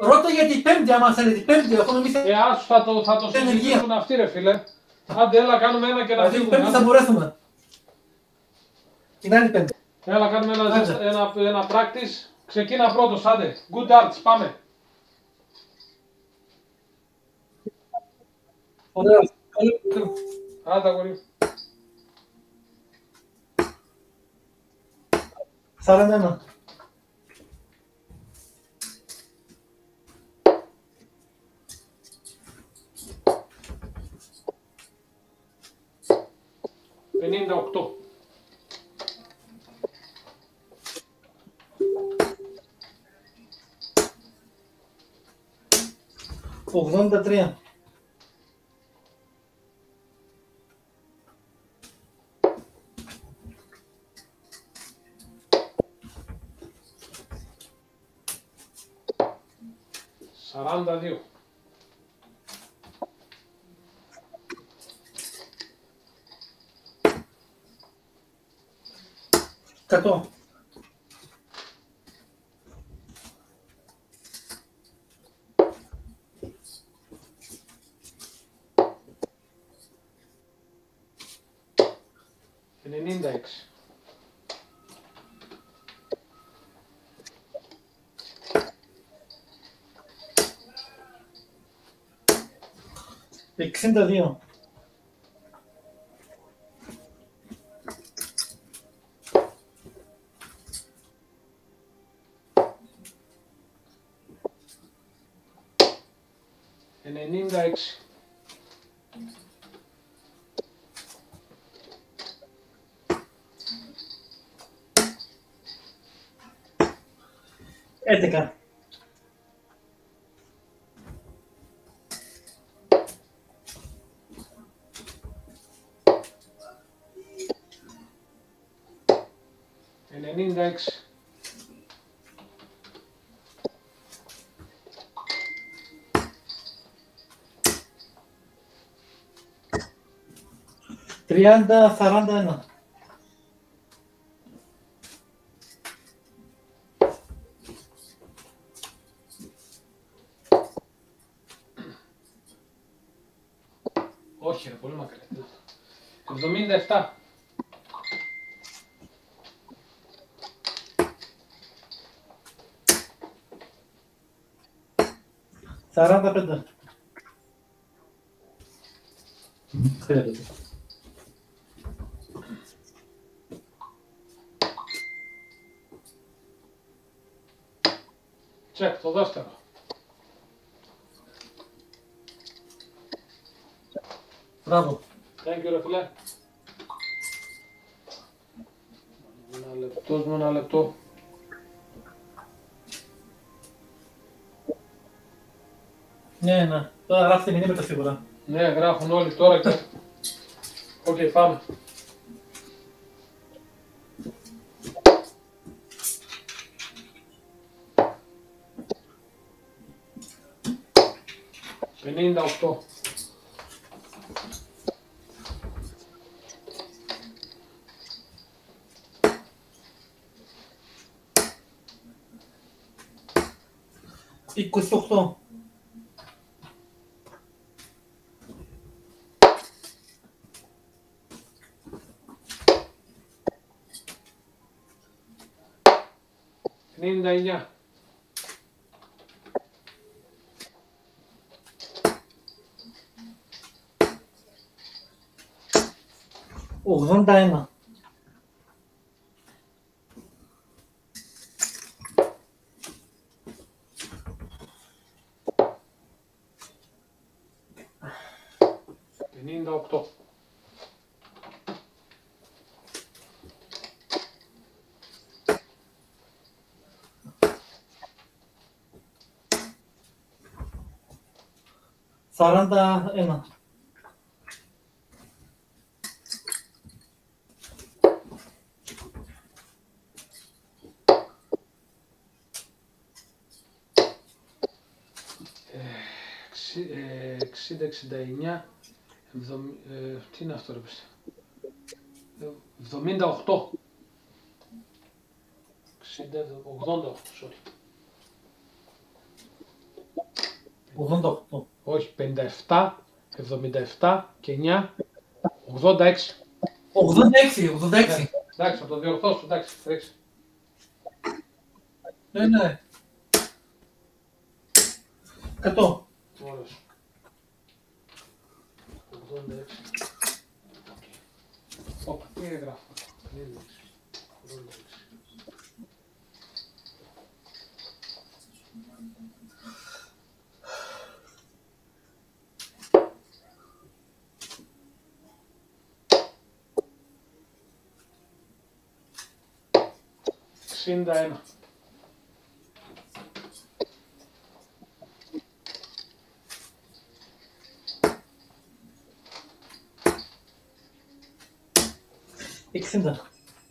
Ρώτα για την Πέμπτη, άμα θέλετε. Την Πέμπτη, έχω νομίσει. Άσου θα το συζητήσουν αυτοί, ρε φίλε. Άντε, έλα, κάνουμε ένα και να Την φύγουμε. Πέμπτη θα μπορέσουμε. Την άλλη Πέμπτη. Έλα, κάνουμε ένα practice. Ξεκίνα πρώτος, άντε. Good arts, πάμε. Ωραία. Άντε, αγόρι. 41. «58». 83. 42. 100. 96. 62. 96. 11. 96. 30, 41. 'Όχι ρε, πολύ μακριά. 77. 45. Ξέρετε. Τσεκ, το δεύτερο. Μπράβο. Thank you ρε φίλε. Ένα λεπτό. Ναι, ναι. Τώρα γράφετε μηνύματα σίγουρα. Ναι, γράφουν όλοι τώρα και... Οκ, πάμε. «58». 28. 59. 81. 58. 41. 60-69. Τι είναι αυτό ρε πες. 78. 88, sorry. 88. Όχι, 57, 77 και 9, 86. 86, 86. Εντάξει, θα το διορθώσω, εντάξει, ρίξε. Ναι. 100. Ωραίος. 86. Όπα, τι έγραφα. 86. Σύντα ένα. Εξήντα.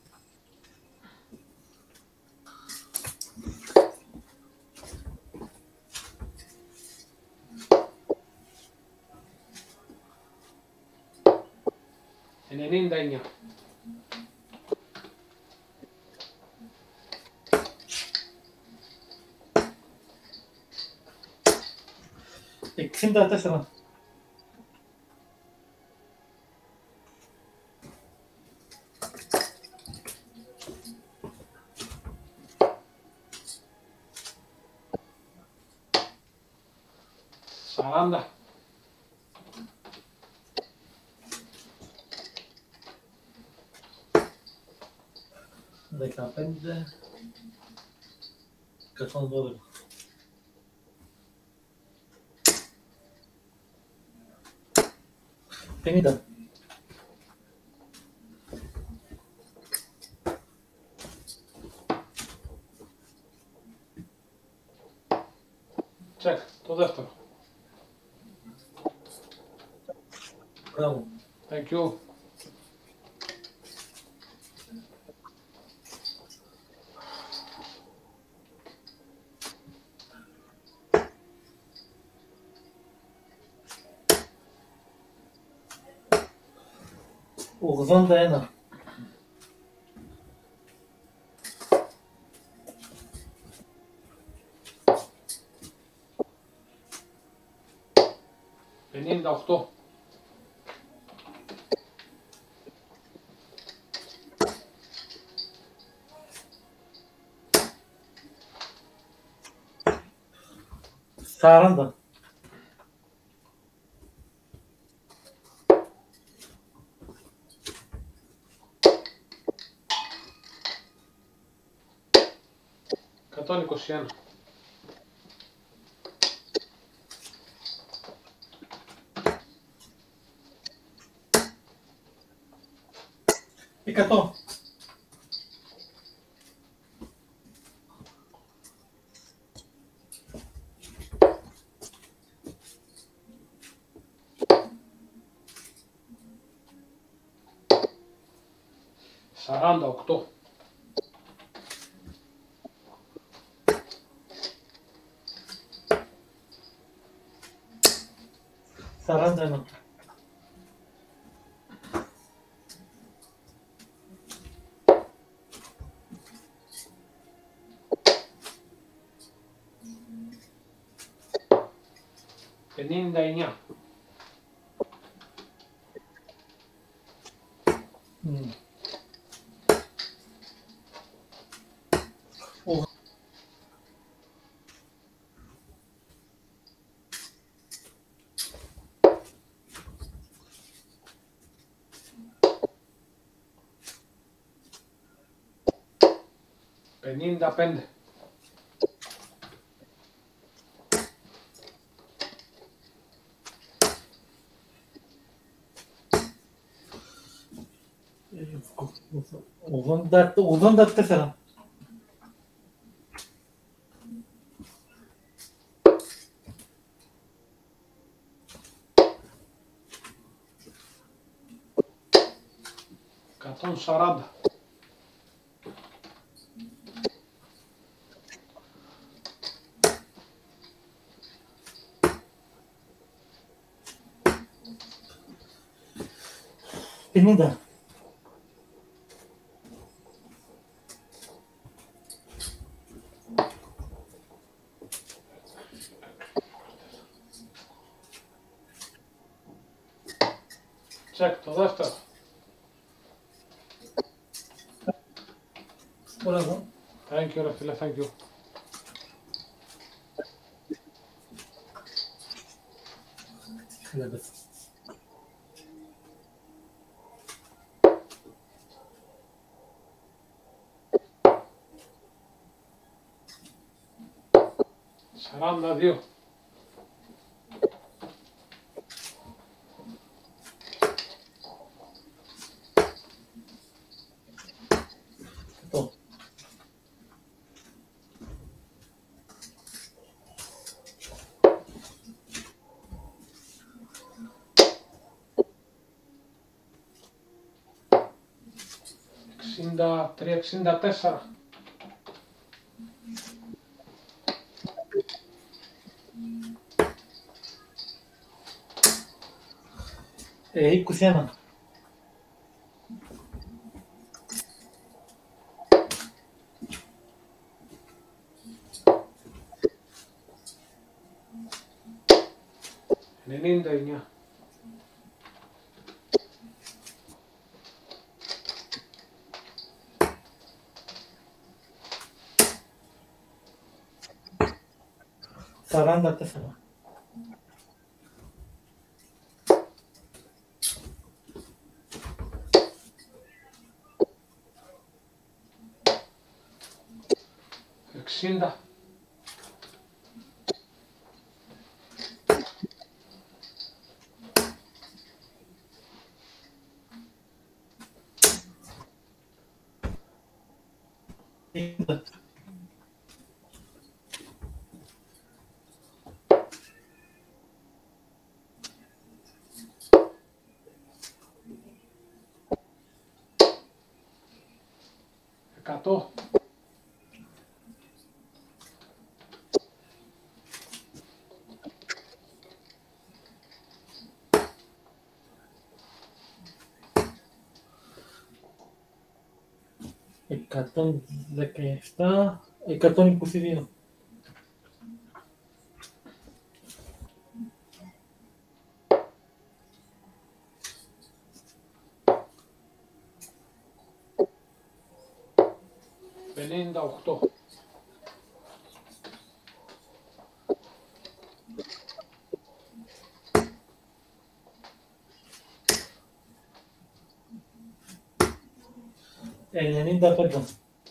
Ενενήντα εννιά. Εξήντα τέσσερα. Σαράντα. 15. 112. Πενήντα. Τσεκ, το δεύτερο. Μπράβο. Thank you. Ογδόντα ένα. Πενήντα οχτώ. 40. 121. 100. 48. 41. 59. Mm. 55. 84. 140. 50. 140. Τσεκ το δεύτερο. Μπράβο. Thank you ρε φίλε, thank you. Βλέπετε. Σαράντα δύο. Το. Εξήντα τρία, 64. Ε, 21. Ενενήντα εννιά. Σαράντα τέσσερα. Εξήντα. Εκατό. Εκατόν δεκαεφτά. 122. Πενήντα οκτώ. Ενενήντα πέντε.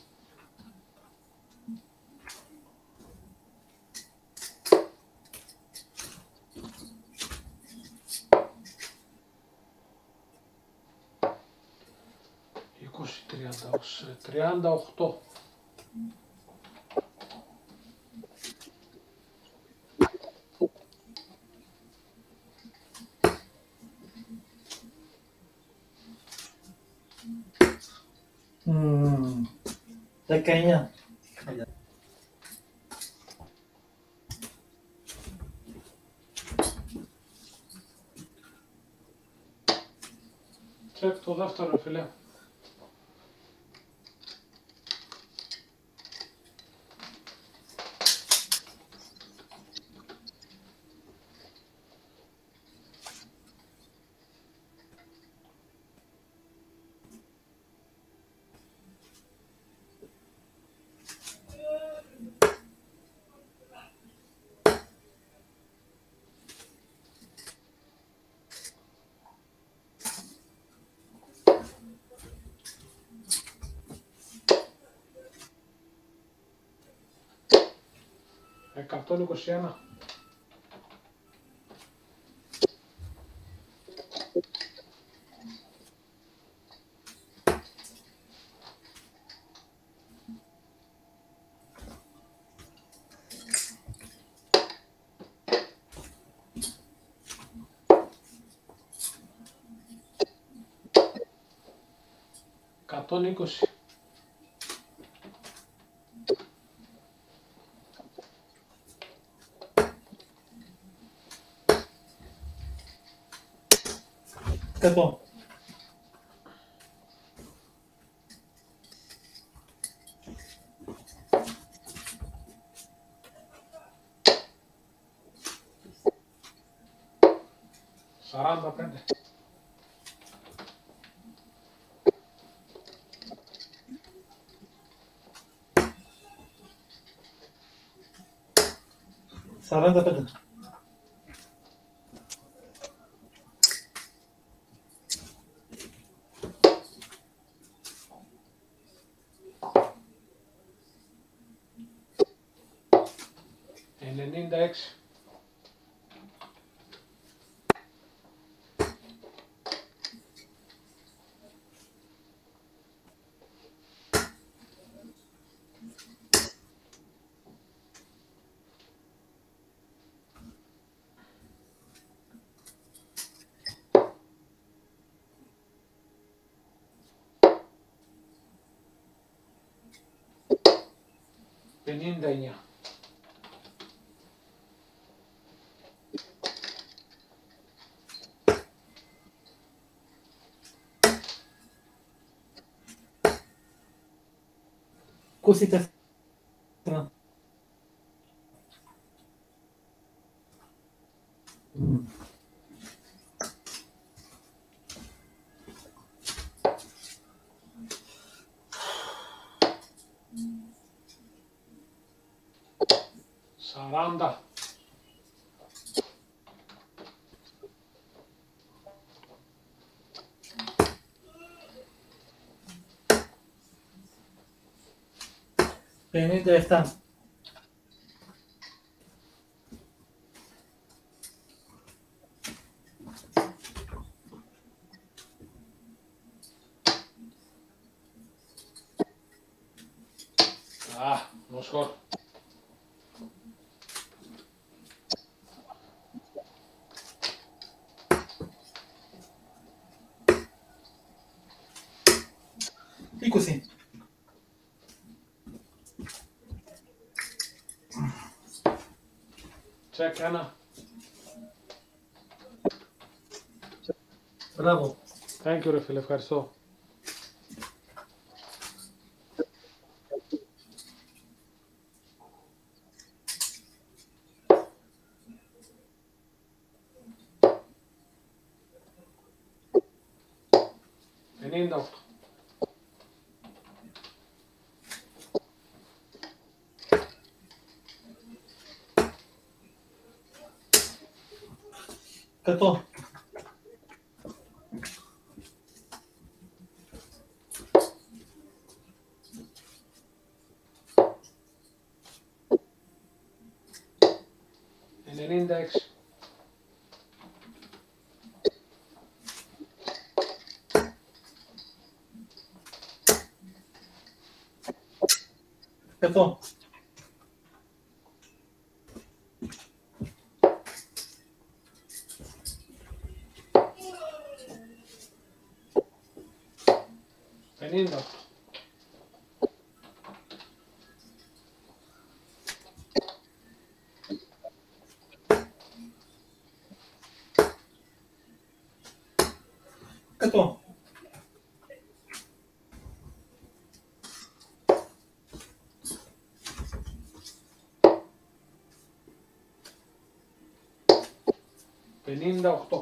Είκοσι, 38. Μμμ. 19. Τσεκ το δεύτερο ρε φίλε. Εκατόν είκοσι ένα. Εκατόν είκοσι. Εκατό. Σαράντα πέντε. 45. $96. $59. $24. $40. $57. No score. $20. Check 1. Μπράβο. Thank you ρε φίλε, ευχαριστώ. $58. $100. $96. $100. $50. $100. $58.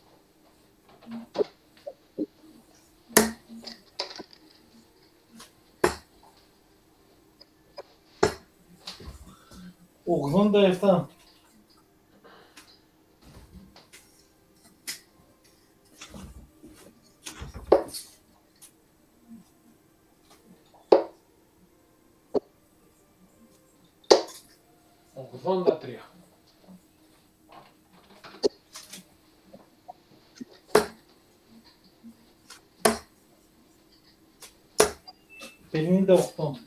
$87. $83. $58.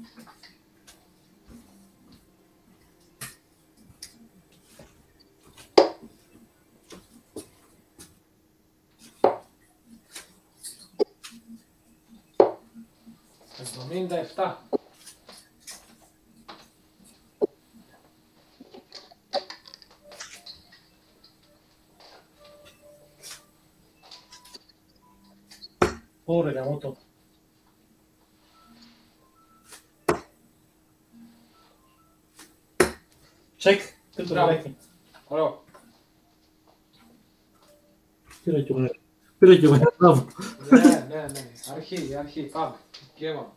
$77. Pobre Gamoto. Check. Τι το Μπράβο. βράκι. Ωραίο. Πήρε κι εγώ. Πήρε κι εγώ. Μπράβο. Ναι. Αρχή. Πάμε. Γέμα.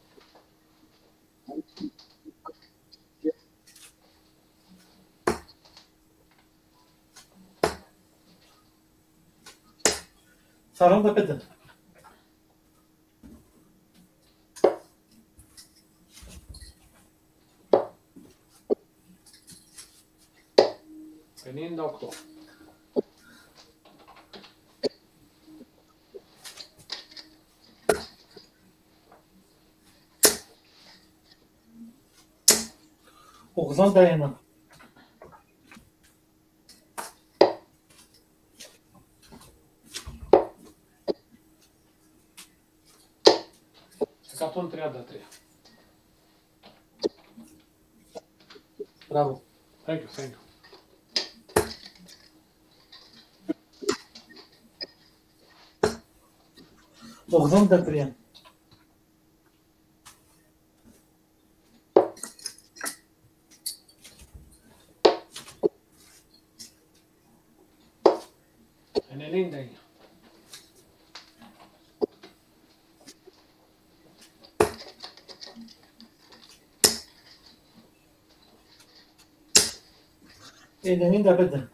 45. Πενήντα οκτώ. Ογδόντα ένα. Εκατόν τριάντα τρία. Μπράβο. Thank you, thank you. Ογδόντα τρία. Ενενήντα εννιά. Ενενήντα πέντε.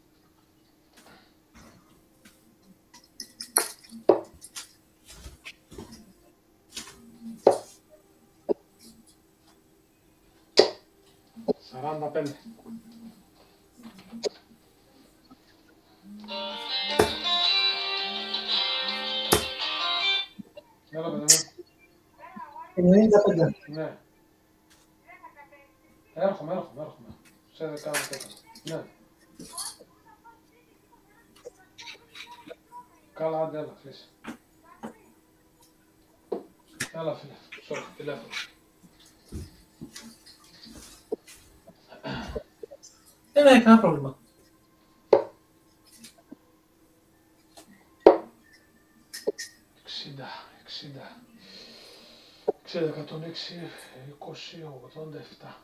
Σαράντα πέντε. Έλα, παιδί μου. 95. Ναι. Έρχομαι. Σε δεκάδες. Ναι. Καλά, άντε, έλα, κλείσε. Έλα, φίλε. Sorry, τηλέφωνο. Δεν έχει κανένα πρόβλημα. Εξήντα, 106, 20, 87.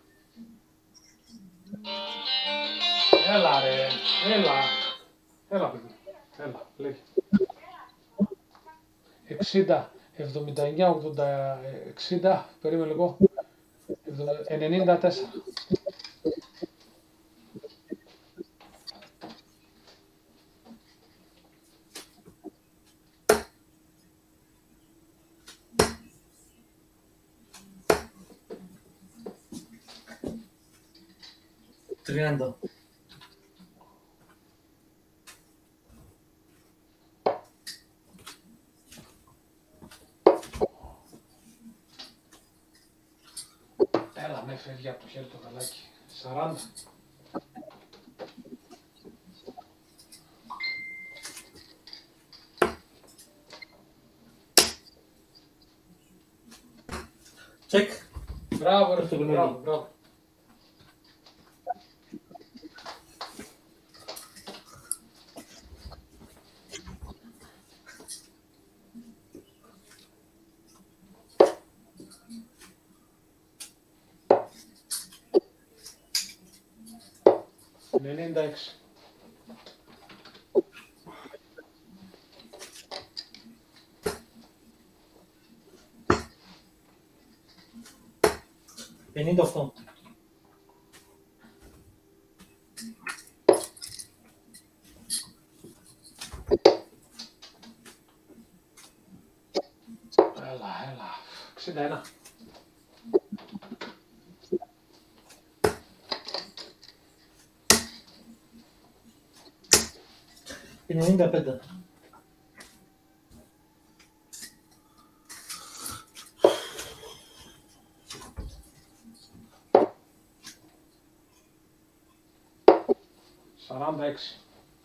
Έλα ρε, έλα παιδί, έλα, λέγε. 60, 79, 80, 60, περίμενε λίγο, 94. Τριάντα. Έλα, με φεύγει από το χέρι το γαλάκι. 40. Τσεκ. Μπράβο ρε φίλε, μπράβο. Ενενήντα έξι. Πενήντα οκτώ. Έλα. 61. Ενενήντα πέντε. Σαράντα έξι.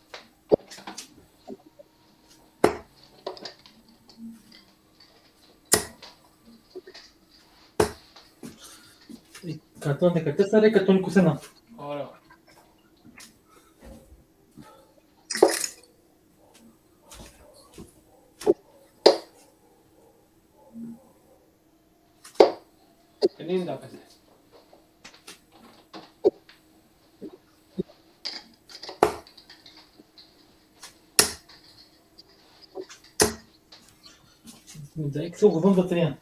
Εκατόν δεκατέσσερα, 121. Ωραίο. Πενήντα πέντε. Ενενήντα έξι, 83.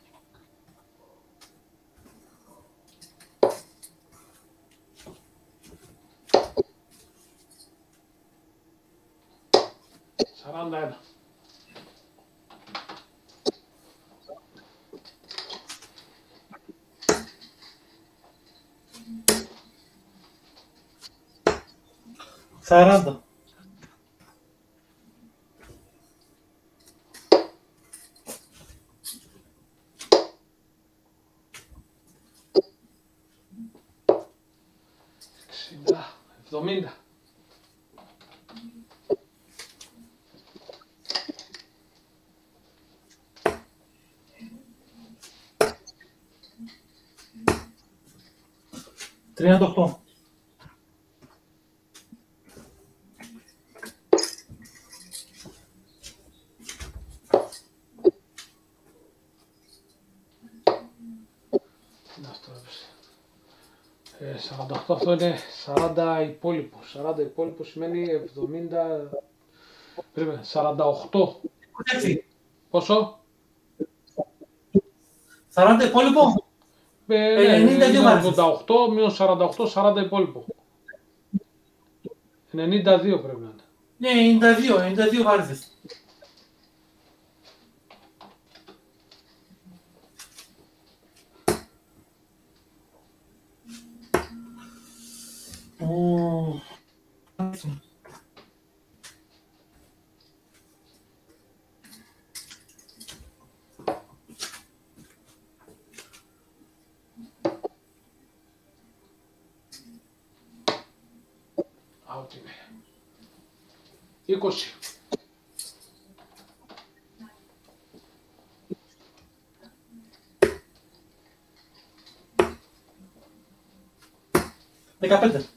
Σαράντα ένα. 40. Εξήντα, 70. Τριάντα οκτώ. Να στρέψει. 48, αυτό είναι 40 υπόλοιπο. 40 υπόλοιπο σημαίνει 70. Πρέπει 48. Έτσι. Πόσο? 40 υπόλοιπο. Ναι, 92 βάρδες. 88 μείον 48, 40 υπόλοιπο. 92 πρέπει να είναι. Ναι, 92 βάρδες. Ου. Out είναι. 20. Δεκαπέντε.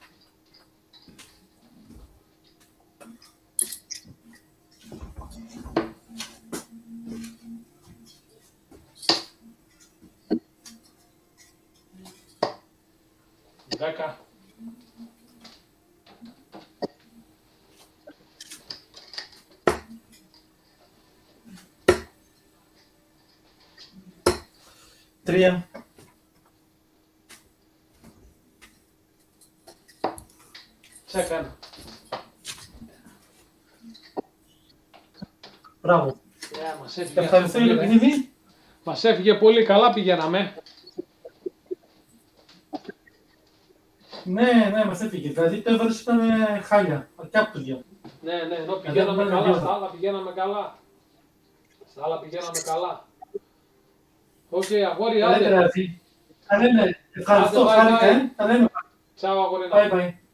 Δέκα. Τρία. Τσεκ ένα. Μπράβο. Μας έφυγε, Ευχαριστώ για το παιχνίδι. μας έφυγε πολύ καλά, πηγαίναμε. Ναι, μας έφυγε. Δηλαδή το έβαλες ήταν χάλια. Και από το δύο. Ναι, ενώ δεν πηγαίναμε είναι καλά, δύο. στα άλλα πηγαίναμε καλά. Στα άλλα πηγαίναμε καλά. Οκ, αγόρι, Δεν άντε. πειράζει. Τα λέμε. Ευχαριστώ. Άντε, bye, Χάρηκα. bye. Τα λέμε. Τσάου, αγόρι. Bye bye.